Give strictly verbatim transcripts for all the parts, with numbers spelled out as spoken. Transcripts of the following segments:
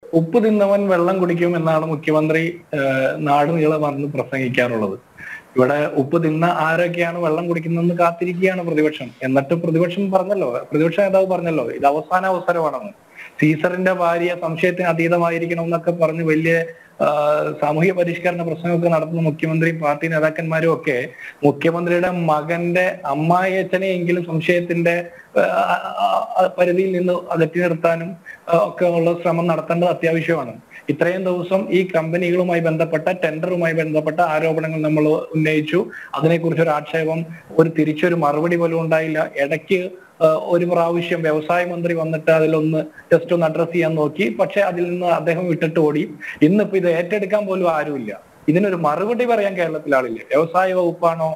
ഉപ്പ് തിന്നവൻ വെള്ളം കുടിക്കും എന്നാണ് മുഖ്യമന്ത്രി നാട് നീളെ വന്ന് പ്രസംഗിക്കാറുള്ളത്. ഇവിടെ ഉപ്പ് തിന്ന ആരൊക്കെയാണ് വെള്ളം കുടിക്കുന്നതെന്ന് കാത്തിരിക്കുകയാണ് പ്രതിപക്ഷം. എന്നിട്ട് പ്രതിപക്ഷം പറഞ്ഞല്ലോ, പ്രതിപക്ഷ നേതാവ് പറഞ്ഞല്ലോ, ഇത് അവസാന അവസരമാണെന്ന്. സീസറിന്റെ ഭാര്യ സംശയത്തിന് അതീതമായിരിക്കണം എന്നൊക്കെ പറഞ്ഞ് വലിയ സാമൂഹ്യ പരിഷ്കരണ പ്രശ്നമൊക്കെ നടത്തുന്ന മുഖ്യമന്ത്രി പാർട്ടി നേതാക്കന്മാരും ഒക്കെ മുഖ്യമന്ത്രിയുടെ മകന്റെ അമ്മായിയച്ഛനെയെങ്കിലും സംശയത്തിന്റെ പരിധിയിൽ നിന്ന് അകറ്റി നിർത്താനും ഒക്കെ ഉള്ള ശ്രമം നടത്തേണ്ടത് അത്യാവശ്യമാണ്. ഇത്രയും ദിവസം ഈ കമ്പനികളുമായി ബന്ധപ്പെട്ട ടെൻഡറുമായി ബന്ധപ്പെട്ട ആരോപണങ്ങൾ നമ്മൾ ഉന്നയിച്ചു. അതിനെക്കുറിച്ച് ഒരു ആക്ഷേപം, ഒരു തിരിച്ചൊരു മറുപടി പോലും ഉണ്ടായില്ല. ഇടയ്ക്ക് ഒരു പ്രാവശ്യം വ്യവസായ മന്ത്രി വന്നിട്ട് അതിലൊന്ന് ജസ്റ്റ് ഒന്ന് അഡ്രസ് ചെയ്യാൻ നോക്കി. പക്ഷെ അതിൽ നിന്ന് അദ്ദേഹം വിട്ടിട്ട് ഓടി. ഇന്നിപ്പോ ഇത് ഏറ്റെടുക്കാൻ പോലും ആരുമില്ല. ഇതിനൊരു മറുപടി പറയാൻ കേരളത്തിൽ ആളില്ല. വ്യവസായ വകുപ്പാണോ,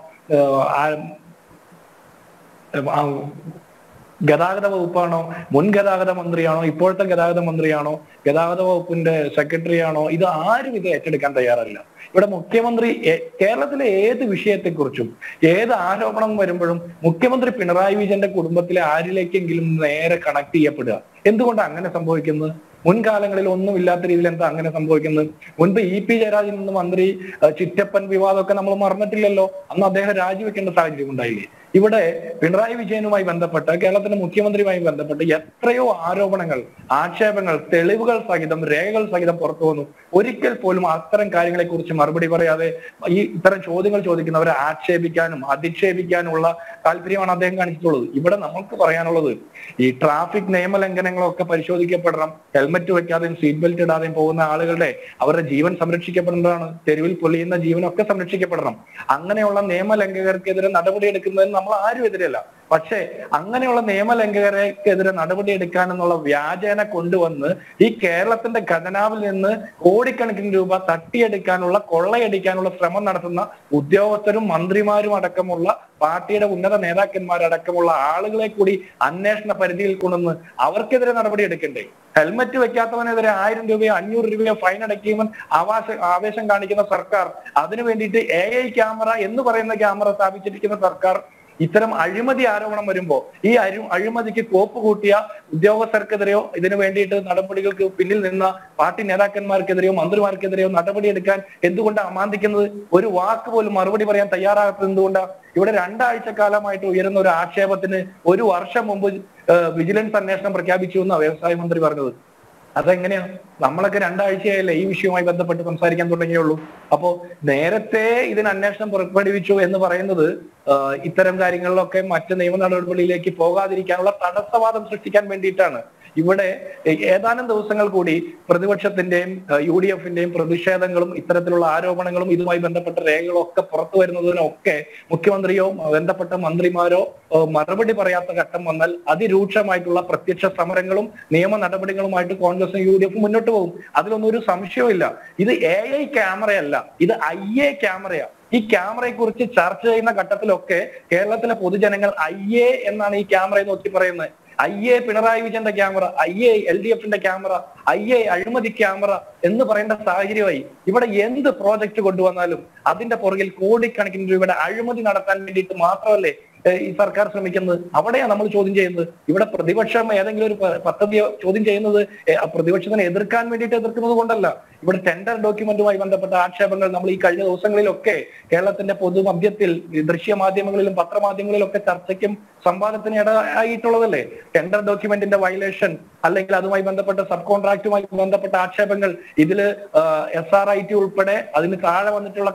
ഗതാഗത വകുപ്പാണോ, മുൻ ഗതാഗത മന്ത്രിയാണോ, ഇപ്പോഴത്തെ ഗതാഗത മന്ത്രിയാണോ, ഗതാഗത വകുപ്പിന്റെ സെക്രട്ടറി ആണോ, ഇത് ആരും ഇത് ഏറ്റെടുക്കാൻ തയ്യാറല്ല. ഇവിടെ മുഖ്യമന്ത്രി കേരളത്തിലെ ഏത് വിഷയത്തെക്കുറിച്ചും ഏത് ആരോപണം വരുമ്പോഴും മുഖ്യമന്ത്രി പിണറായി വിജയന്റെ കുടുംബത്തിലെ ആരിലേക്കെങ്കിലും നേരെ കണക്ട് ചെയ്യപ്പെടുക. എന്തുകൊണ്ടാണ് അങ്ങനെ സംഭവിക്കുന്നത്? മുൻകാലങ്ങളിൽ ഒന്നും ഇല്ലാത്ത രീതിയിൽ എന്താ അങ്ങനെ സംഭവിക്കുന്നത്? മുൻപ് ഇ പി ജയരാജൻ എന്ന മന്ത്രി ചിറ്റപ്പൻ വിവാദമൊക്കെ നമ്മൾ മറന്നിട്ടില്ലല്ലോ. അന്ന് അദ്ദേഹം രാജിവെക്കേണ്ട സാഹചര്യം ഉണ്ടായില്ലേ? ഇവിടെ പിണറായി വിജയനുമായി ബന്ധപ്പെട്ട്, കേരളത്തിന്റെ മുഖ്യമന്ത്രിയുമായി ബന്ധപ്പെട്ട് എത്രയോ ആരോപണങ്ങൾ, ആക്ഷേപങ്ങൾ, തെളിവുകൾ സഹിതം, രേഖകൾ സഹിതം പുറത്തു വന്നു. ഒരിക്കൽ പോലും അത്തരം കാര്യങ്ങളെ കുറിച്ച് മറുപടി പറയാതെ ഈ ഇത്തരം ചോദ്യങ്ങൾ ചോദിക്കുന്നവരെ ആക്ഷേപിക്കാനും അധിക്ഷേപിക്കാനുമുള്ള താല്പര്യമാണ് അദ്ദേഹം കാണിച്ചിട്ടുള്ളത്. ഇവിടെ നമുക്ക് പറയാനുള്ളത്, ഈ ട്രാഫിക് നിയമലംഘനങ്ങളൊക്കെ പരിശോധിക്കപ്പെടണം. ഹെൽമറ്റ് വെക്കാതെയും സീറ്റ് ബെൽറ്റ് ഇടാതെയും പോകുന്ന ആളുകളുടെ അവരുടെ ജീവൻ സംരക്ഷിക്കപ്പെടേണ്ടതാണ്. തെരുവിൽ പൊലിയുന്ന ജീവനൊക്കെ സംരക്ഷിക്കപ്പെടണം. അങ്ങനെയുള്ള നിയമലംഘകർക്കെതിരെ നടപടിയെടുക്കുന്നതിന് നമ്മൾ ആരും എതിരല്ല. പക്ഷേ അങ്ങനെയുള്ള നിയമലംഘകർക്കെതിരെ നടപടിയെടുക്കാനെന്നുള്ള വ്യാജേന കൊണ്ടുവന്ന് ഈ കേരളത്തിന്റെ ഖജനാവിൽ നിന്ന് കോടിക്കണക്കിന് രൂപ തട്ടിയെടുക്കാനുള്ള, കൊള്ളയടിക്കാനുള്ള ശ്രമം നടത്തുന്ന ഉദ്യോഗസ്ഥരും മന്ത്രിമാരും അടക്കമുള്ള പാർട്ടിയുടെ ഉന്നത നേതാക്കന്മാരടക്കമുള്ള ആളുകളെ കൂടി അന്വേഷണ പരിധിയിൽ കൊണ്ടുവന്ന് അവർക്കെതിരെ നടപടി എടുക്കണ്ടേ? ഹെൽമറ്റ് വെക്കാത്തവനെതിരെ ആയിരം രൂപയോ അഞ്ഞൂറ് രൂപയോ ഫൈൻ അടയ്ക്കുമ്പോൾ ആവാസ ആവേശം കാണിക്കുന്ന സർക്കാർ, അതിനു വേണ്ടിയിട്ട് എ ഐ ക്യാമറ എന്ന് പറയുന്ന ക്യാമറ സ്ഥാപിച്ചിരിക്കുന്ന സർക്കാർ ഇത്തരം അഴിമതി ആരോപണം വരുമ്പോ ഈ അഴി അഴിമതിക്ക് കോപ്പ് കൂട്ടിയ ഉദ്യോഗസ്ഥർക്കെതിരെയോ ഇതിനു വേണ്ടിയിട്ട് നടപടികൾക്ക് പിന്നിൽ നിന്ന പാർട്ടി നേതാക്കന്മാർക്കെതിരെയോ മന്ത്രിമാർക്കെതിരെയോ നടപടിയെടുക്കാൻ എന്തുകൊണ്ടാണ് അമാന്തിക്കുന്നത്? ഒരു വാക്ക് പോലും മറുപടി പറയാൻ തയ്യാറാകാത്തത് എന്തുകൊണ്ടാണ്? ഇവിടെ രണ്ടാഴ്ച കാലമായിട്ട് ഉയരുന്ന ഒരു ആക്ഷേപത്തിന് ഒരു വർഷം മുമ്പ് വിജിലൻസ് അന്വേഷണം പ്രഖ്യാപിച്ചു എന്നാണ് വ്യവസായ മന്ത്രി പറഞ്ഞത്. അതെങ്ങനെയാണ്? നമ്മളൊക്കെ രണ്ടാഴ്ചയായല്ലേ ഈ വിഷയവുമായി ബന്ധപ്പെട്ട് സംസാരിക്കാൻ തുടങ്ങിയുള്ളൂ. അപ്പോ നേരത്തെ ഇതിന് അന്വേഷണം പുറപ്പെടുവിച്ചു എന്ന് പറയുന്നത് ഇത്തരം കാര്യങ്ങളിലൊക്കെ മറ്റ് നിയമ നടപടികളിലേക്ക് പോകാതിരിക്കാനുള്ള തടസ്സവാദം സൃഷ്ടിക്കാൻ വേണ്ടിയിട്ടാണ്. ഇവിടെ ഏതാനും ദിവസങ്ങൾ കൂടി പ്രതിപക്ഷത്തിന്റെയും യു ഡി എഫിന്റെയും പ്രതിഷേധങ്ങളും ഇത്തരത്തിലുള്ള ആരോപണങ്ങളും ഇതുമായി ബന്ധപ്പെട്ട രേഖകളും ഒക്കെ പുറത്തു വരുന്നതിനൊക്കെ മുഖ്യമന്ത്രിയോ ബന്ധപ്പെട്ട മന്ത്രിമാരോ മറുപടി പറയാത്ത ഘട്ടം വന്നാൽ അതിരൂക്ഷമായിട്ടുള്ള പ്രത്യക്ഷ സമരങ്ങളും നിയമ നടപടികളുമായിട്ട് കോൺഗ്രസും യു ഡി എഫും മുന്നോട്ട് പോകും. അതിലൊന്നും ഒരു സംശയവുമില്ല. ഇത് എ ഐ ക്യാമറയല്ല, ഇത് ഐ എ ക്യാമറയാ. ഈ ക്യാമറയെ കുറിച്ച് ചർച്ച ചെയ്യുന്ന ഘട്ടത്തിലൊക്കെ കേരളത്തിലെ പൊതുജനങ്ങൾ ഐ എ എന്നാണ് ഈ ക്യാമറയെ നോക്കി പറയുന്നത്. ഐ എ പിണറായി വിജയന്റെ camera, I A L D എഫിന്റെ ക്യാമറ, ഐ എ അഴിമതി ക്യാമറ എന്ന് പറയേണ്ട സാഹചര്യമായി. ഇവിടെ എന്ത് പ്രോജക്റ്റ് കൊണ്ടുവന്നാലും അതിന്റെ പുറകിൽ കോടിക്കണക്കിന് രൂപയുടെ അഴിമതി നടത്താൻ വേണ്ടിയിട്ട് മാത്രമല്ലേ ഈ സർക്കാർ ശ്രമിക്കുന്നത്? അവിടെയാണ് നമ്മൾ ചോദ്യം ചെയ്യുന്നത്. ഇവിടെ പ്രതിപക്ഷം ഏതെങ്കിലും ഒരു പദ്ധതി ചോദ്യം ചെയ്യുന്നത് പ്രതിപക്ഷത്തിനെ എതിർക്കാൻ വേണ്ടിയിട്ട് എതിർക്കുന്നത് കൊണ്ടല്ല. ഇവിടെ ടെൻഡർ ഡോക്യുമെന്റുമായി ബന്ധപ്പെട്ട ആക്ഷേപങ്ങൾ നമ്മൾ ഈ കഴിഞ്ഞ ദിവസങ്ങളിലൊക്കെ കേരളത്തിന്റെ പൊതുമധ്യത്തിൽ ദൃശ്യമാധ്യമങ്ങളിലും പത്രമാധ്യമങ്ങളിലും ഒക്കെ ചർച്ചയ്ക്കും സംവാദത്തിന് ഇടയായിട്ടുള്ളതല്ലേ? ടെൻഡർ ഡോക്യുമെന്റിന്റെ വയലേഷൻ, അല്ലെങ്കിൽ അതുമായി ബന്ധപ്പെട്ട സബ് കോൺട്രാക്റ്റുമായി ബന്ധപ്പെട്ട ആക്ഷേപങ്ങൾ, ഇതില് എസ് ആർ ഐ ടി ഉൾപ്പെടെ അതിന് താഴെ വന്നിട്ടുള്ള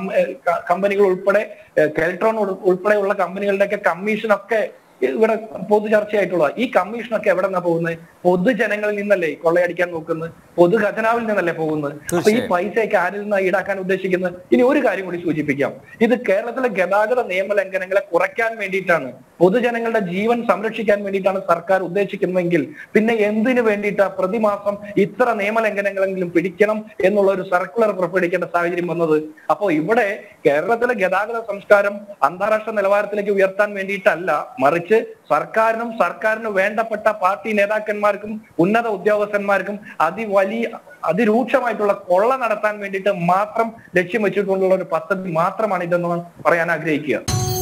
കമ്പനികൾ ഉൾപ്പെടെ കെൽട്രോൺ ഉൾപ്പെടെയുള്ള കമ്പനികളുടെയൊക്കെ കമ്മീഷനൊക്കെ ഇവിടെ പൊതു ചർച്ചയായിട്ടുള്ള ഈ കമ്മീഷനൊക്കെ എവിടെ നിന്നാ പോകുന്നത്? പൊതുജനങ്ങളിൽ നിന്നല്ലേ കൊള്ളയടിക്കാൻ നോക്കുന്നത്? പൊതു ഖജനാവിൽ നിന്നല്ലേ പോകുന്നത്? അപ്പൊ ഈ പൈസയൊക്കെ ആരിൽ നിന്നാണ് ഈടാക്കാൻ ഉദ്ദേശിക്കുന്നത്? ഇനി ഒരു കാര്യം കൂടി സൂചിപ്പിക്കാം. ഇത് കേരളത്തിലെ ഗതാഗത നിയമലംഘനങ്ങളെ കുറയ്ക്കാൻ വേണ്ടിയിട്ടാണ്, പൊതുജനങ്ങളുടെ ജീവൻ സംരക്ഷിക്കാൻ വേണ്ടിയിട്ടാണ് സർക്കാർ ഉദ്ദേശിക്കുന്നതെങ്കിൽ പിന്നെ എന്തിനു വേണ്ടിയിട്ടാ പ്രതിമാസം ഇത്ര നിയമലംഘനങ്ങളെങ്കിലും പിടിക്കണം എന്നുള്ള ഒരു സർക്കുലർ പുറപ്പെടുവിക്കേണ്ട സാഹചര്യം വന്നത്? അപ്പോ ഇവിടെ കേരളത്തിലെ ഗതാഗത സംസ്കാരം അന്താരാഷ്ട്ര നിലവാരത്തിലേക്ക് ഉയർത്താൻ വേണ്ടിയിട്ടല്ല, മറിച്ച് സർക്കാരിനും സർക്കാരിന് വേണ്ടപ്പെട്ട പാർട്ടി നേതാക്കന്മാർക്കും ഉന്നത ഉദ്യോഗസ്ഥന്മാർക്കും അതിവലിയ അതിരൂക്ഷമായിട്ടുള്ള കൊള്ള നടത്താൻ വേണ്ടിയിട്ട് മാത്രം ലക്ഷ്യം വെച്ചിട്ടുള്ള ഒരു പദ്ധതി മാത്രമാണ് ഇതെന്ന് പറയാൻ ആഗ്രഹിക്കുക.